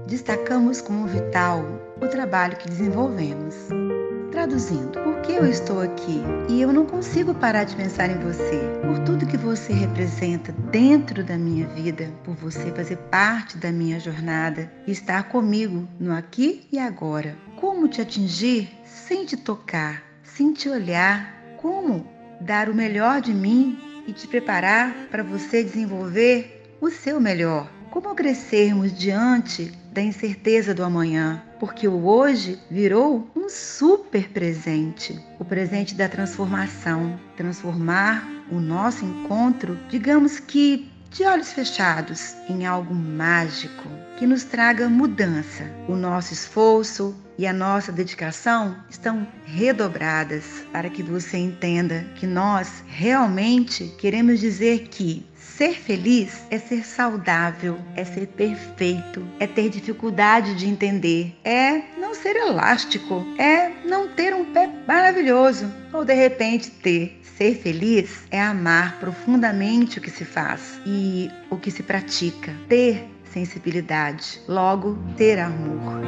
destacamos como vital o trabalho que desenvolvemos. Traduzindo, por que eu estou aqui e eu não consigo parar de pensar em você, por tudo que você representa dentro da minha vida, por você fazer parte da minha jornada e estar comigo no aqui e agora. Como te atingir sem te tocar, sem te olhar, como dar o melhor de mim e te preparar para você desenvolver o seu melhor. Como crescermos diante da incerteza do amanhã, porque o hoje virou um super presente, o presente da transformação, transformar o nosso encontro, digamos que de olhos fechados, em algo mágico, que nos traga mudança. O nosso esforço e a nossa dedicação estão redobradas para que você entenda que nós realmente queremos dizer que ser feliz é ser saudável, é ser perfeito, é ter dificuldade de entender, é não ser elástico, é não ter um pé maravilhoso ou de repente ter. Ser feliz é amar profundamente o que se faz e o que se pratica, ter sensibilidade, logo ter amor.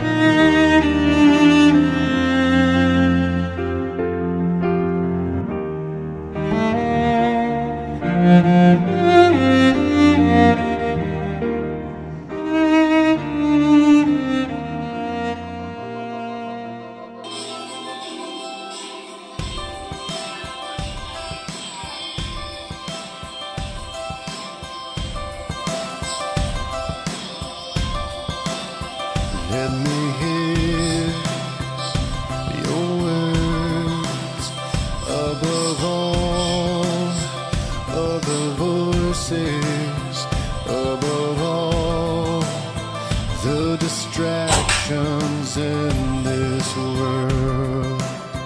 Let me hear your words above all other voices, above all the distractions in this world.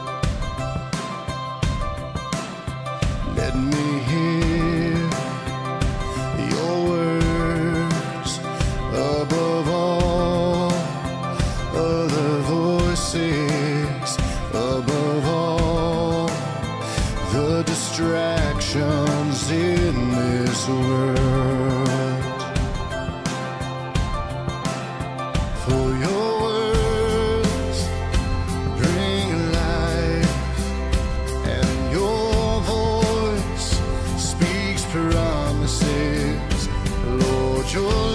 Let me hear your words above all other voices, above all the distractions in this world. For your words bring life, and your voice speaks promises. Lord, your